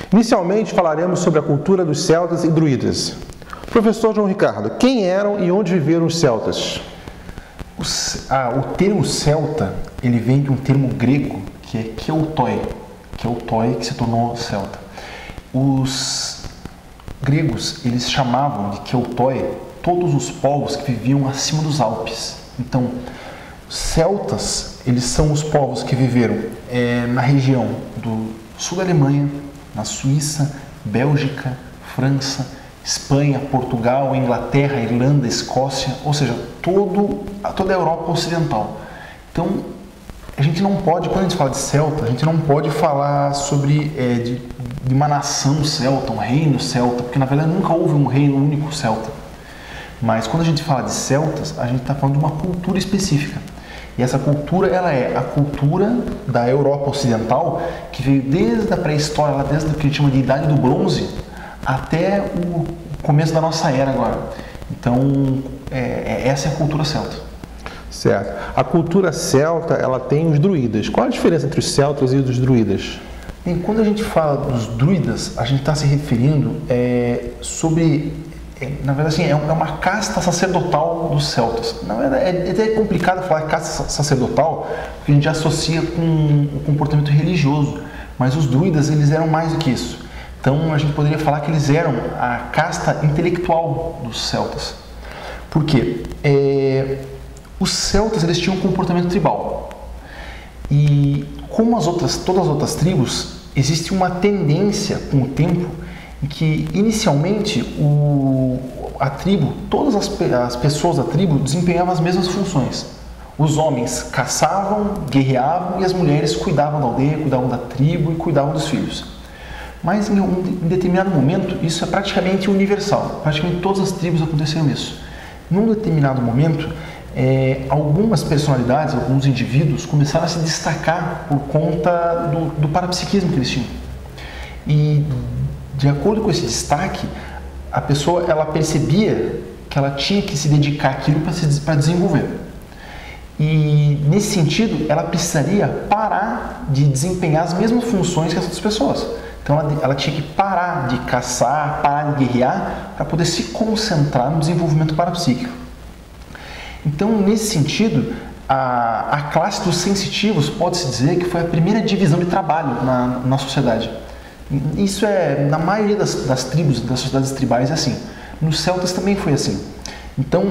Inicialmente falaremos sobre a cultura dos celtas e druidas. Professor João Ricardo, quem eram e onde viveram os celtas? O termo celta, ele vem de um termo grego que é Keutoi, que se tornou celta. Os gregos, eles chamavam de Keutoi todos os povos que viviam acima dos Alpes. Então, os celtas, eles são os povos que viveram na região do sul da Alemanha, na Suíça, Bélgica, França, Espanha, Portugal, Inglaterra, Irlanda, Escócia, ou seja, toda a Europa Ocidental. Então, a gente não pode, quando a gente fala de celta, a gente não pode falar sobre de uma nação celta, um reino celta, porque na verdade nunca houve um reino único celta. Mas quando a gente fala de celtas, a gente está falando de uma cultura específica. E essa cultura, ela é a cultura da Europa Ocidental, que veio desde a pré-história, desde o que a gente chama de Idade do Bronze, até o começo da nossa era agora. Então, essa é a cultura celta. Certo. A cultura celta, ela tem os druidas. Qual a diferença entre os celtas e os druidas? Bem, quando a gente fala dos druidas, a gente está se referindo na verdade, assim, é uma casta sacerdotal dos celtas. Na verdade, é até complicado falar casta sacerdotal, porque a gente associa com o comportamento religioso. Mas os druidas, eles eram mais do que isso. Então, a gente poderia falar que eles eram a casta intelectual dos celtas. Por quê? Os celtas, eles tinham um comportamento tribal. E como todas as outras tribos, existe uma tendência com o tempo em que, inicialmente, a tribo, todas as pessoas da tribo desempenhavam as mesmas funções. Os homens caçavam, guerreavam e as mulheres cuidavam da aldeia, cuidavam da tribo e cuidavam dos filhos. Mas em determinado momento, isso é praticamente universal. Praticamente todas as tribos aconteceram isso. Num determinado momento, algumas personalidades, alguns indivíduos começaram a se destacar por conta do parapsiquismo que eles tinham. E, de acordo com esse destaque, a pessoa ela percebia que ela tinha que se dedicar àquilo para desenvolver. E, nesse sentido, ela precisaria parar de desempenhar as mesmas funções que as outras pessoas. Então, ela tinha que parar de caçar, parar de guerrear, para poder se concentrar no desenvolvimento parapsíquico. Então, nesse sentido, a classe dos sensitivos pode-se dizer que foi a primeira divisão de trabalho na sociedade. Isso na maioria das tribos, das sociedades tribais é assim. Nos celtas também foi assim. Então,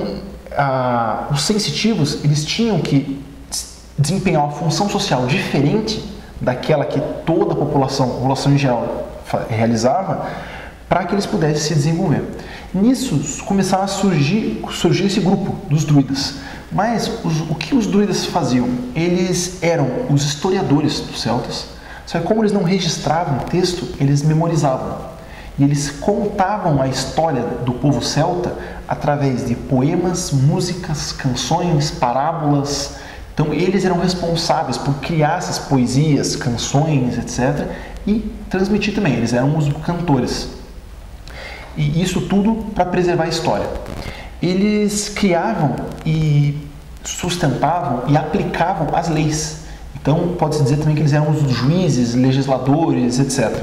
os sensitivos, eles tinham que desempenhar uma função social diferente daquela que toda a população em geral realizava, para que eles pudessem se desenvolver. Nisso começaram a surgir esse grupo dos druidas. Mas o que os druidas faziam? Eles eram os historiadores dos celtas, só que como eles não registravam o texto, eles memorizavam. E eles contavam a história do povo celta através de poemas, músicas, canções, parábolas. Então, eles eram responsáveis por criar essas poesias, canções, etc. e transmitir também. Eles eram os cantores. E isso tudo para preservar a história. Eles criavam e sustentavam e aplicavam as leis. Então, pode-se dizer também que eles eram os juízes, legisladores, etc.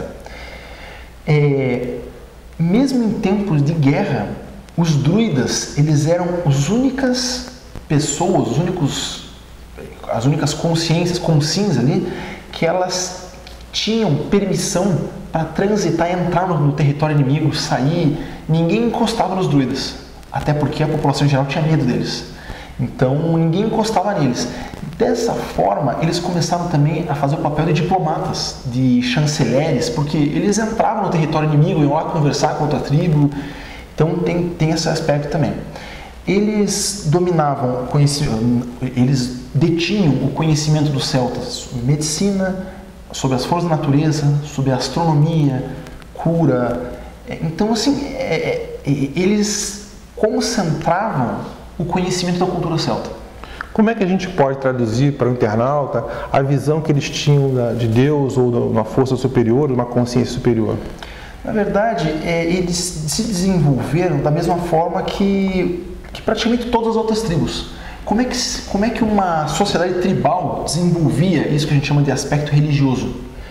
Mesmo em tempos de guerra, os druidas, eles eram as únicas pessoas, as únicas consciências, consciências ali, que elas tinham permissão para transitar e entrar no território inimigo, sair. Ninguém encostava nos druidas, até porque a população em geral tinha medo deles. Então, ninguém encostava neles. Dessa forma, eles começaram também a fazer o papel de diplomatas, de chanceleres, porque eles entravam no território inimigo, iam lá conversar com outra tribo. Então, tem esse aspecto também. Eles dominavam, eles detinham o conhecimento dos celtas sobre medicina, sobre as forças da natureza, sobre astronomia, cura. Então, assim, eles concentravam o conhecimento da cultura celta. Como é que a gente pode traduzir para o internauta a visão que eles tinham de Deus ou de uma força superior, de uma consciência superior? Na verdade, eles se desenvolveram da mesma forma que praticamente todas as outras tribos. Como é que uma sociedade tribal desenvolvia isso que a gente chama de aspecto religioso?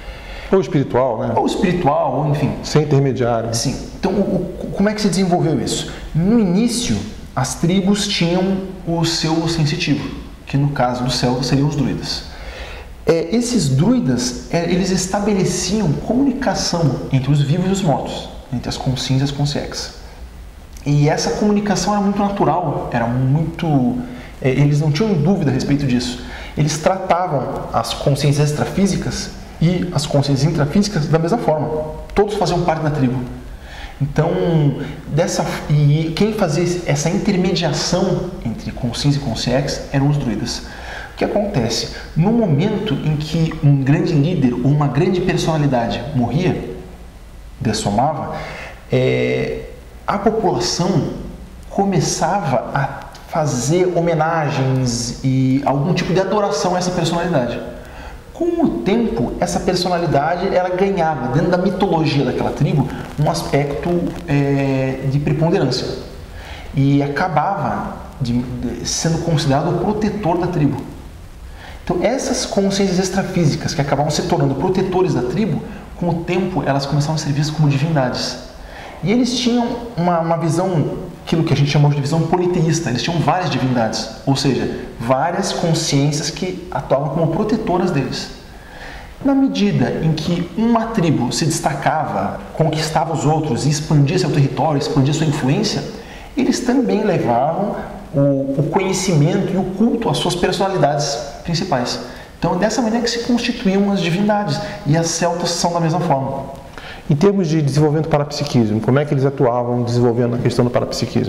Ou espiritual, né? Ou espiritual, ou enfim. Sem intermediário. Sim. Então, como é que se desenvolveu isso? No início, as tribos tinham o seu sensitivo, que no caso do celta seriam os druidas. Esses druidas, eles estabeleciam comunicação entre os vivos e os mortos, entre as consciências e as consciências. E essa comunicação era muito natural, eles não tinham dúvida a respeito disso. Eles tratavam as consciências extrafísicas e as consciências intrafísicas da mesma forma. Todos faziam parte da tribo. Então, e quem fazia essa intermediação entre consciência e consciência eram os druidas. O que acontece? No momento em que um grande líder ou uma grande personalidade morria, dessomava, a população começava a fazer homenagens e algum tipo de adoração a essa personalidade. Com o tempo, essa personalidade ela ganhava, dentro da mitologia daquela tribo, um aspecto de preponderância. E acabava sendo considerado o protetor da tribo. Então, essas consciências extrafísicas que acabavam se tornando protetores da tribo, com o tempo elas começaram a ser vistas como divindades. E eles tinham uma visão, aquilo que a gente chamou de visão politeísta, eles tinham várias divindades, ou seja, várias consciências que atuavam como protetoras deles. Na medida em que uma tribo se destacava, conquistava os outros e expandia seu território, expandia sua influência, eles também levavam o conhecimento e o culto às suas personalidades principais. Então, dessa maneira que se constituíam as divindades, e as celtas são da mesma forma. Em termos de desenvolvimento do parapsiquismo, como é que eles atuavam desenvolvendo a questão do parapsiquismo?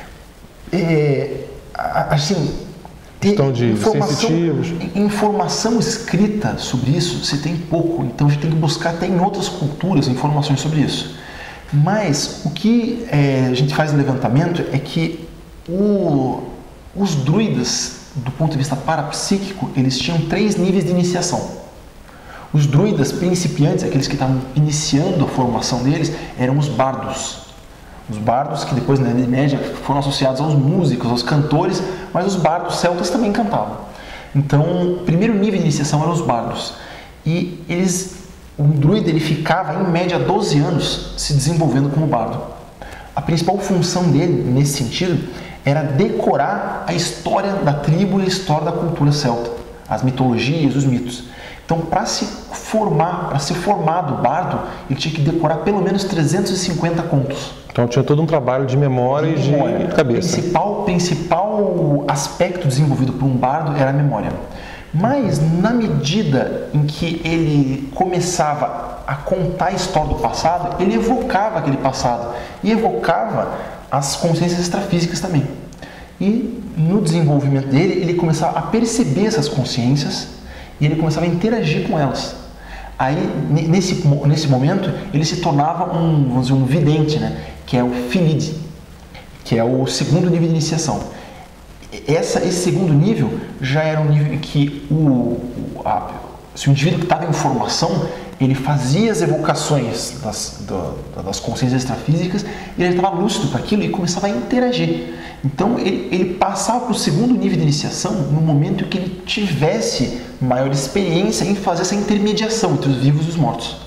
Questão de sensitivos. Informação escrita sobre isso se tem pouco, então a gente tem que buscar até em outras culturas informações sobre isso. Mas o que a gente faz no levantamento é que os druidas, do ponto de vista parapsíquico, eles tinham 3 níveis de iniciação. Os druidas principiantes, aqueles que estavam iniciando a formação deles, eram os bardos. Os bardos que depois, na Idade Média, foram associados aos músicos, aos cantores, mas os bardos celtas também cantavam. Então, o primeiro nível de iniciação eram os bardos. E o druida ele ficava, em média, 12 anos se desenvolvendo como bardo. A principal função dele, nesse sentido, era decorar a história da tribo e a história da cultura celta, as mitologias, os mitos. Então, para ser formado bardo, ele tinha que decorar pelo menos 350 contos. Então, tinha todo um trabalho de memória e de cabeça. O principal aspecto desenvolvido por um bardo era a memória. Mas, na medida em que ele começava a contar a história do passado, ele evocava aquele passado e evocava as consciências extrafísicas também. E, no desenvolvimento dele, ele começava a perceber essas consciências e ele começava a interagir com elas. Aí, nesse momento, ele se tornava vamos dizer, um vidente, né? Que é o Finide, que é o segundo nível de iniciação. Esse segundo nível já era um nível em que se o indivíduo que estava em formação, ele fazia as evocações das consciências extrafísicas e ele estava lúcido para aquilo e começava a interagir. Então, ele passava para o segundo nível de iniciação no momento em que ele tivesse maior experiência em fazer essa intermediação entre os vivos e os mortos.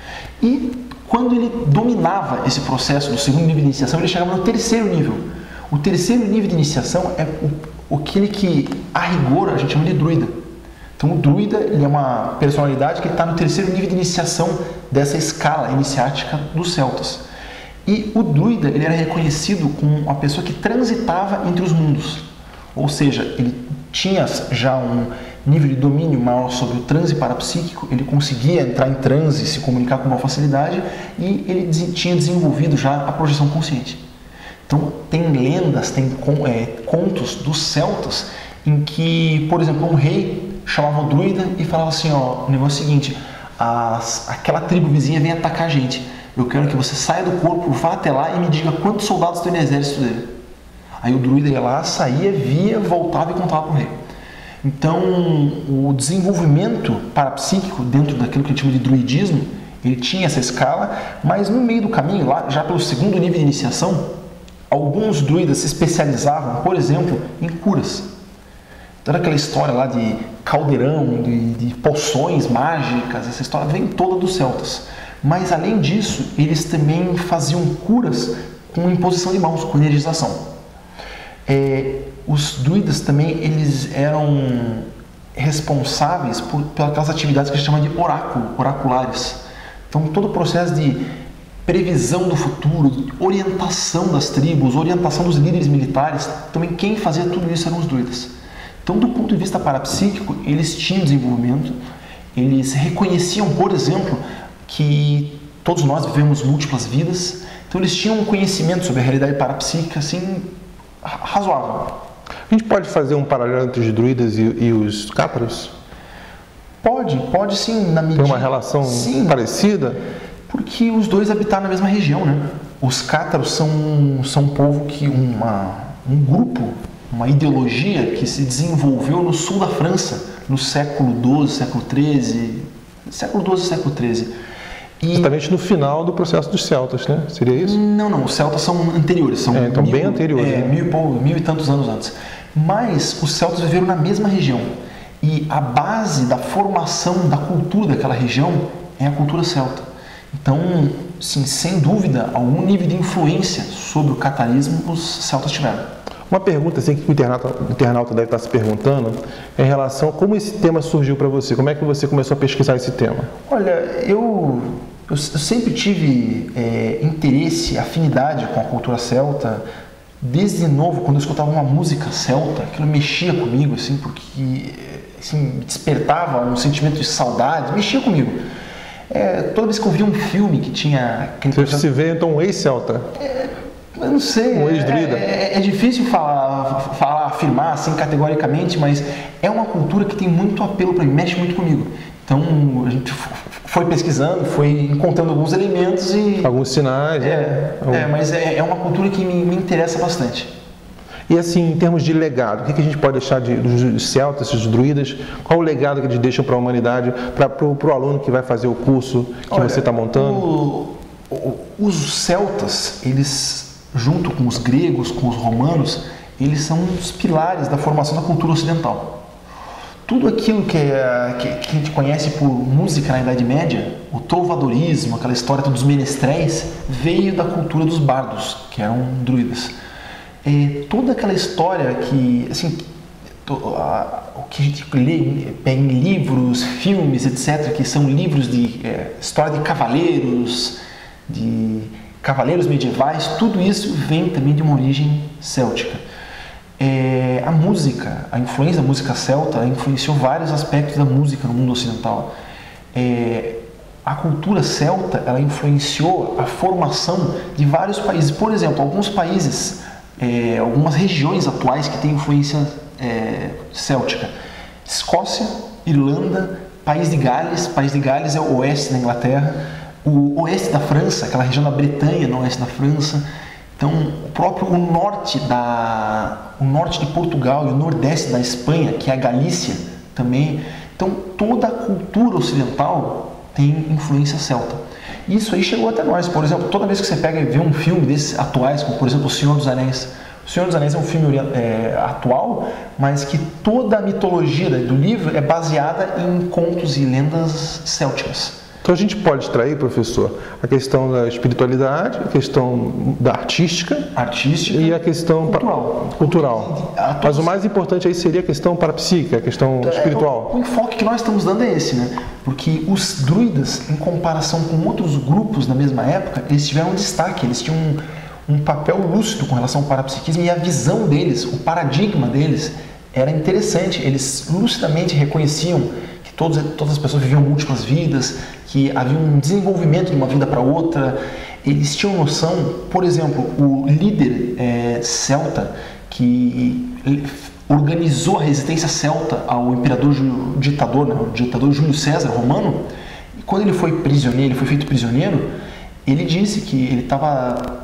E quando ele dominava esse processo do segundo nível de iniciação, ele chegava no terceiro nível. O terceiro nível de iniciação é aquele que, a rigor, a gente chama de druida. Então, o druida ele é uma personalidade que está no terceiro nível de iniciação dessa escala iniciática dos celtas. E o druida ele era reconhecido como uma pessoa que transitava entre os mundos. Ou seja, ele tinha já um nível de domínio maior sobre o transe parapsíquico, ele conseguia entrar em transe, se comunicar com maior facilidade e ele tinha desenvolvido já a projeção consciente. Então, tem lendas, tem contos dos celtas em que, por exemplo, um rei chamava o druida e falava assim, o negócio é o seguinte, aquela tribo vizinha vem atacar a gente, eu quero que você saia do corpo, vá até lá e me diga quantos soldados tem no exército dele. Aí o druida ia lá, saía, via, voltava e contava para o rei. Então, o desenvolvimento parapsíquico dentro daquilo que a gente chama de druidismo, ele tinha essa escala, mas no meio do caminho, lá já pelo segundo nível de iniciação, alguns druidas se especializavam, por exemplo, em curas. Toda aquela história lá de caldeirão, de poções mágicas, essa história vem toda dos celtas. Mas além disso, eles também faziam curas com imposição de mãos, com energização. Os druidas também, eles eram responsáveis por aquelas atividades que a gente chama de oraculares. Então todo o processo de previsão do futuro, orientação das tribos, orientação dos líderes militares, também quem fazia tudo isso eram os druidas. Então do ponto de vista parapsíquico, eles tinham desenvolvimento, eles reconheciam, por exemplo, que todos nós vivemos múltiplas vidas, então eles tinham um conhecimento sobre a realidade parapsíquica assim, razoável. A gente pode fazer um paralelo entre os druidas e os cátaros? Pode sim, na medida... Tem uma relação parecida? Porque os dois habitaram na mesma região, né? Os cátaros são um povo que um grupo, uma ideologia que se desenvolveu no sul da França, no século XII, século XIII, século XIII. E... Exatamente no final do processo dos celtas, né? Seria isso? Não, os celtas são anteriores. São então bem anteriores. Né? Mil e tantos anos antes. Mas os celtas viveram na mesma região. E a base da formação da cultura daquela região é a cultura celta. Então, sim, sem dúvida, algum nível de influência sobre o catarismo os celtas tiveram. Uma pergunta assim, que o internauta deve estar se perguntando é em relação a como esse tema surgiu para você. Como é que você começou a pesquisar esse tema? Olha, eu sempre tive interesse, afinidade com a cultura celta. Desde novo, quando eu escutava uma música celta, aquilo mexia comigo, assim, porque assim, despertava um sentimento de saudade, mexia comigo. Toda vez que eu via um filme que tinha... Você se vê então um ex-celta? Eu não sei. Um ex-druida? É difícil afirmar assim categoricamente, mas é uma cultura que tem muito apelo para mim, mexe muito comigo. Então a gente foi pesquisando, foi encontrando alguns elementos e... Alguns sinais, mas é uma cultura que me interessa bastante. E assim, em termos de legado, o que a gente pode deixar dos celtas, dos druidas? Qual o legado que eles deixam para a humanidade, para o aluno que vai fazer o curso que você está montando? Os celtas, eles, junto com os gregos, com os romanos, eles são os pilares da formação da cultura ocidental. Tudo aquilo que a gente conhece por música na Idade Média, o troubadorismo, aquela história dos menestréis, veio da cultura dos bardos, que eram druidas. Toda aquela história que, assim, o que a gente lê em livros, filmes, etc., que são livros de história de cavaleiros medievais, tudo isso vem também de uma origem céltica. A música, a influência da música celta influenciou vários aspectos da música no mundo ocidental. A cultura celta, ela influenciou a formação de vários países. Por exemplo, alguns países, algumas regiões atuais que têm influência céltica. Escócia, Irlanda, País de Gales é o oeste da Inglaterra, o oeste da França, aquela região da Bretanha, no oeste da França. Então, o norte de Portugal e o nordeste da Espanha, que é a Galícia também. Então, toda a cultura ocidental tem influência celta. Isso aí chegou até nós. Por exemplo, toda vez que você pega e vê um filme desses atuais, como por exemplo O Senhor dos Anéis. O Senhor dos Anéis é um filme atual, mas que toda a mitologia do livro é baseada em contos e lendas célticas. Então a gente pode extrair, professor, a questão da espiritualidade, a questão da artística e a questão cultural. Mas o mais importante aí seria a questão parapsíquica, a questão espiritual. O enfoque que nós estamos dando é esse, né? Porque os druidas, em comparação com outros grupos na mesma época, eles tiveram um destaque, eles tinham um papel lúcido com relação ao parapsiquismo e a visão deles, o paradigma deles era interessante. Eles lucidamente reconheciam que todas as pessoas viviam múltiplas vidas, que havia um desenvolvimento de uma vida para outra. Eles tinham noção, por exemplo, o líder celta que organizou a resistência celta ao imperador ditador, né, o ditador Júlio César romano, e quando ele foi feito prisioneiro, ele disse que ele estava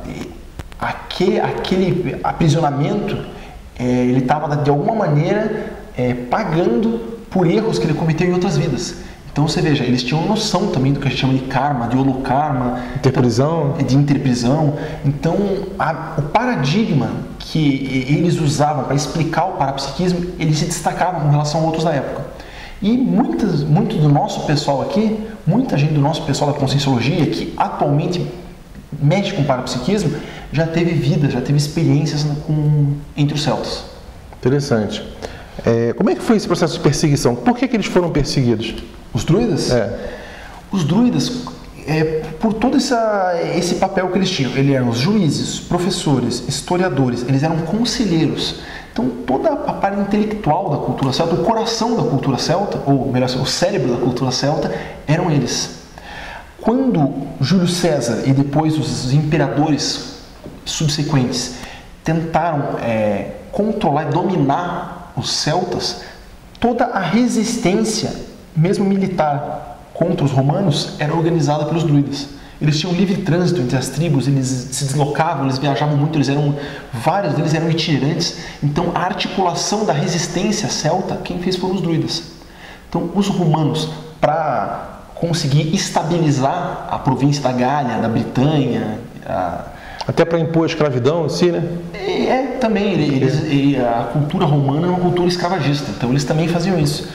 aquele aprisionamento, ele estava de alguma maneira pagando por erros que ele cometeu em outras vidas. Então você veja, eles tinham noção também do que a gente chama de karma, de holokarma, de interprisão. Então o paradigma que eles usavam para explicar o parapsiquismo, eles se destacavam com relação a outros da época. E muito do nosso pessoal aqui, muita gente do nosso pessoal da Conscienciologia, que atualmente mexe com parapsiquismo, já teve vida, já teve experiências entre os celtas. Interessante. Como é que foi esse processo de perseguição? Por que eles foram perseguidos? Os druidas? Os druidas, por todo esse papel que eles tinham, eles eram os juízes, professores, historiadores, eles eram conselheiros. Então, toda a parte intelectual da cultura celta, o coração da cultura celta, ou melhor, o cérebro da cultura celta, eram eles. Quando Júlio César e depois os imperadores subsequentes tentaram controlar e dominar os celtas, toda a resistência, mesmo militar, contra os romanos, era organizada pelos druidas. Eles tinham livre trânsito entre as tribos, eles se deslocavam, eles viajavam muito, vários deles eram itinerantes. Então, a articulação da resistência celta, quem fez foram os druidas. Então, os romanos, para conseguir estabilizar a província da Gália, da Bretanha, até para impor a escravidão em si, né? Também. A cultura romana é uma cultura escravagista, então eles também faziam isso.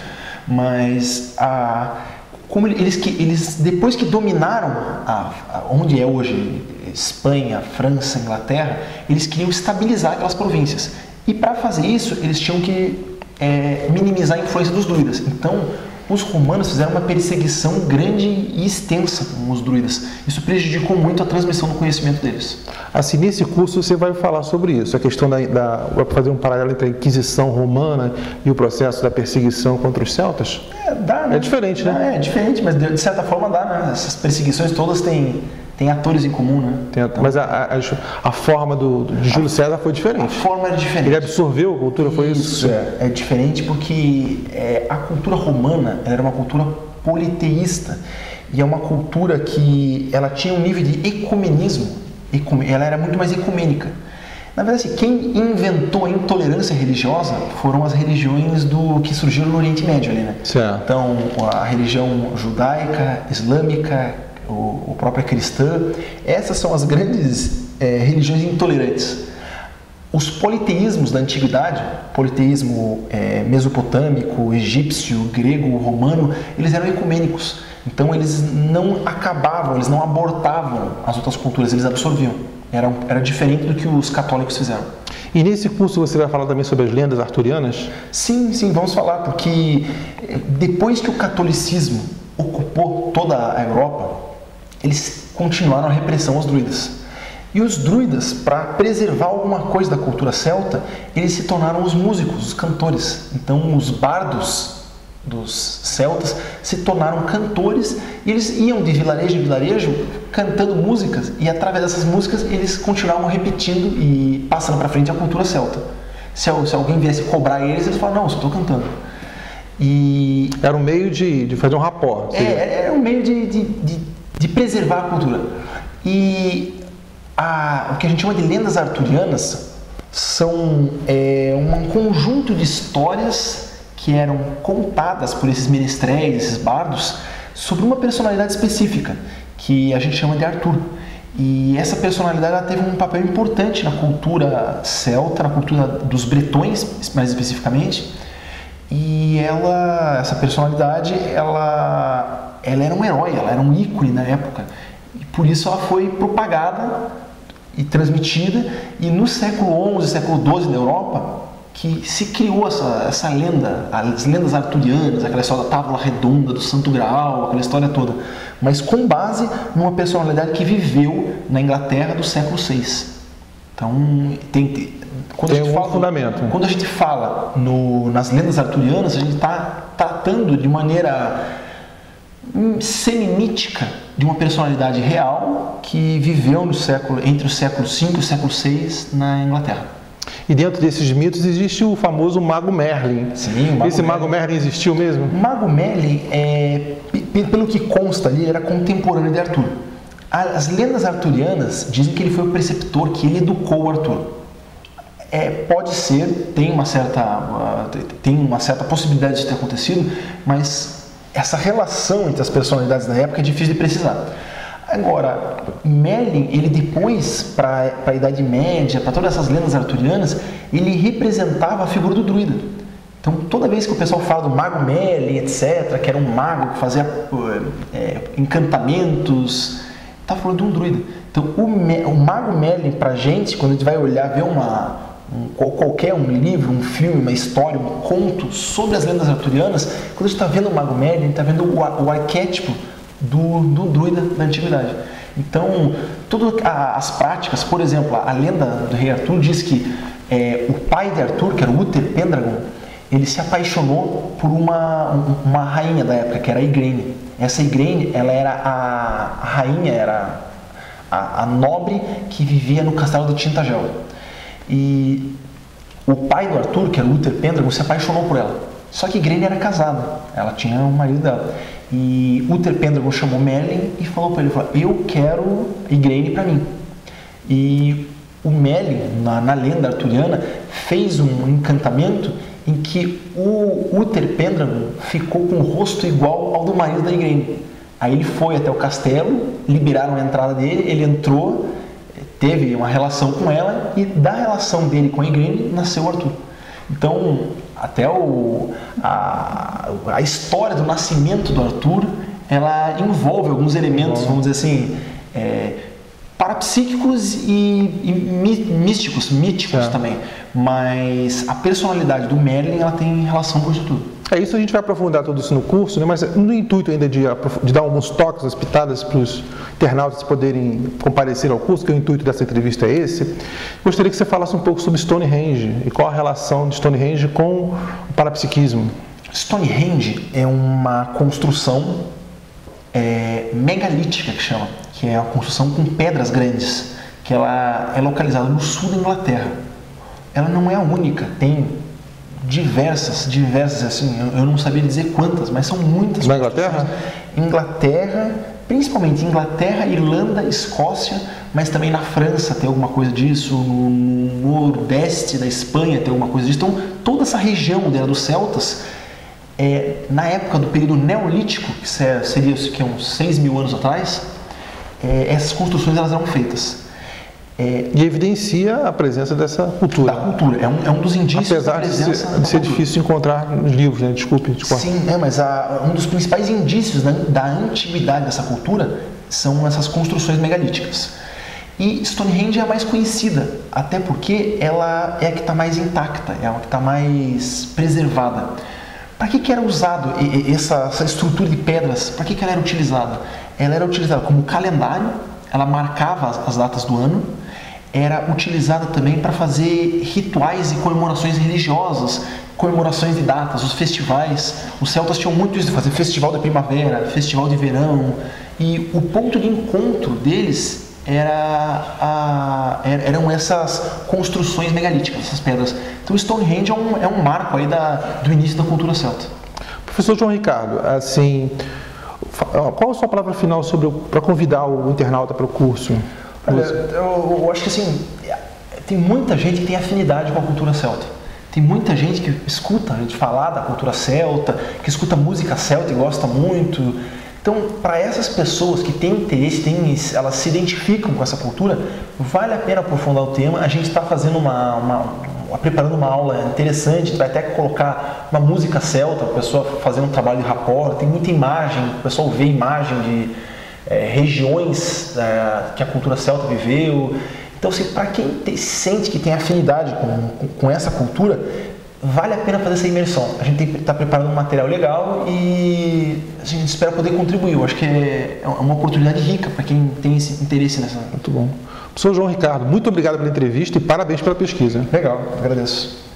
Mas como eles depois que dominaram onde é hoje Espanha, França, Inglaterra, eles queriam estabilizar aquelas províncias. E para fazer isso, eles tinham que minimizar a influência dos druidas. Então, os romanos fizeram uma perseguição grande e extensa com os druidas. Isso prejudicou muito a transmissão do conhecimento deles. Assim, nesse curso você vai falar sobre isso, a questão vai fazer um paralelo entre a Inquisição romana e o processo da perseguição contra os celtas? Dá, né? É diferente, né? É diferente, mas de certa forma dá, né? Essas perseguições todas têm atores em comum, né? Mas a forma de Júlio César foi diferente. A forma era diferente. Ele absorveu a cultura, foi isso? É diferente porque a cultura romana era uma cultura politeísta e é uma cultura que ela tinha um nível de ecumenismo, ela era muito mais ecumênica. Na verdade, quem inventou a intolerância religiosa foram as religiões que surgiram no Oriente Médio ali, né? Certo. Então, a religião judaica, islâmica, a própria cristã, essas são as grandes religiões intolerantes. Os politeísmos da antiguidade, politeísmo mesopotâmico, egípcio, grego, romano, eles eram ecumênicos. Então eles não acabavam, eles não abortavam as outras culturas, eles absorviam. Era diferente do que os católicos fizeram. E nesse curso você vai falar também sobre as lendas arturianas? Sim, vamos falar, porque depois que o catolicismo ocupou toda a Europa, eles continuaram a repressão aos druidas. E os druidas, para preservar alguma coisa da cultura celta, eles se tornaram os músicos, os cantores. Então, os bardos dos celtas se tornaram cantores e eles iam de vilarejo em vilarejo cantando músicas e através dessas músicas eles continuavam repetindo e passando para frente a cultura celta. Se alguém viesse cobrar eles falavam, não, eu só estou cantando. E era um meio de fazer um rapó. Era um meio de preservar a cultura. E o que a gente chama de lendas arturianas são um conjunto de histórias que eram contadas por esses menestréis, esses bardos, sobre uma personalidade específica, que a gente chama de Arthur. E essa personalidade ela teve um papel importante na cultura celta, na cultura dos bretões, mais especificamente. E essa personalidade, ela era um herói, ela era um ícone na época. E por isso ela foi propagada e transmitida. E no século XI, século XII na Europa, que se criou essa lenda, as lendas arturianas, aquela história da Távola Redonda, do Santo Graal, aquela história toda. Mas com base numa personalidade que viveu na Inglaterra do século VI. Então, quando a gente fala nas lendas arturianas, a gente está tratando de maneira semimítica de uma personalidade real que viveu entre o século V e o século VI na Inglaterra. E dentro desses mitos existe o famoso Mago Merlin. Sim, Esse Mago Merlin existiu mesmo? Mago Merlin, pelo que consta ali, era contemporâneo de Arthur. As lendas arturianas dizem que ele foi o preceptor, que ele educou o Arthur. Pode ser, tem uma certa possibilidade de ter acontecido, mas essa relação entre as personalidades da época é difícil de precisar. Agora, Merlin, ele depois, para a Idade Média, para todas essas lendas arturianas, ele representava a figura do druida. Então, toda vez que o pessoal fala do Mago Merlin, etc., que era um mago que fazia encantamentos, está falando de um druida. Então, o Mago Merlin, para a gente, quando a gente vai olhar, ver qualquer livro, um filme, uma história, um conto sobre as lendas arturianas, quando a gente está vendo o Mago Merlin, a gente está vendo o arquétipo do druida da antiguidade. Então, todas as práticas, por exemplo, a lenda do rei Arthur diz que o pai de Arthur, que era o Uther Pendragon, ele se apaixonou por uma rainha da época, que era a Igraine. Essa Igraine, ela era a rainha, era a nobre que vivia no castelo de Tintagel. E o pai do Arthur, que era o Uther Pendragon, se apaixonou por ela. Só que Igraine era casada, ela tinha um marido dela. E Uther Pendragon chamou Merlin e falou para ele, eu quero Igraine para mim. E o Merlin, na lenda arturiana, fez um encantamento em que o Uther Pendragon ficou com o rosto igual ao do marido da Igraine. Aí ele foi até o castelo, liberaram a entrada dele, ele entrou, teve uma relação com ela e da relação dele com a Igraine nasceu o Arthur. Então, até a história do nascimento do Arthur, ela envolve alguns elementos, vamos dizer assim, parapsíquicos e míticos também. Mas a personalidade do Merlin, ela tem relação com isso tudo. Isso a gente vai aprofundar tudo isso no curso, né? Mas no intuito ainda de dar alguns toques, as pitadas para os internautas poderem comparecer ao curso, que o intuito dessa entrevista é esse, gostaria que você falasse um pouco sobre Stonehenge e qual a relação de Stonehenge com o parapsiquismo. Stonehenge é uma construção megalítica, que é a construção com pedras grandes, que ela é localizada no sul da Inglaterra. Ela não é a única, tem diversas, assim, eu não sabia dizer quantas, mas são muitas. Na Inglaterra? Inglaterra, principalmente Inglaterra, Irlanda, Escócia, mas também na França tem alguma coisa disso, no nordeste da Espanha tem alguma coisa disso. Então, toda essa região dos celtas, na época do período neolítico, que seria uns 6 mil anos atrás, essas construções elas eram feitas. E evidencia a presença dessa cultura. Da cultura, é um dos indícios. Apesar da presença de ser difícil de encontrar nos livros, né? Desculpe. Sim, mas um dos principais indícios da antiguidade dessa cultura são essas construções megalíticas. E Stonehenge é a mais conhecida, até porque ela é a que está mais intacta, é a que está mais preservada. Para que era usado essa estrutura de pedras? Para que ela era utilizada? Ela era utilizada como calendário, ela marcava as datas do ano, era utilizada também para fazer rituais e comemorações religiosas, comemorações de datas, os festivais. Os celtas tinham muito isso de fazer festival da primavera, festival de verão, e o ponto de encontro deles eram essas construções megalíticas, essas pedras. Então Stonehenge é um marco aí do início da cultura celta. Professor João Ricardo, assim, qual a sua palavra final para convidar o internauta para o curso? Eu acho que assim, tem muita gente que tem afinidade com a cultura celta. Tem muita gente que escuta a gente falar da cultura celta, que escuta música celta e gosta muito. Então, para essas pessoas que têm interesse, elas se identificam com essa cultura, vale a pena aprofundar o tema. A gente está fazendo preparando uma aula interessante, a gente vai até colocar uma música celta, a pessoa fazendo um trabalho de rapport, tem muita imagem, o pessoal vê imagem de regiões que a cultura celta viveu. Então, assim, para quem sente que tem afinidade com essa cultura, vale a pena fazer essa imersão. A gente está preparando um material legal e a gente espera poder contribuir. Eu acho que é uma oportunidade rica para quem tem esse interesse nessa. Muito bom. Professor João Ricardo, muito obrigado pela entrevista e parabéns pela pesquisa. Legal, agradeço.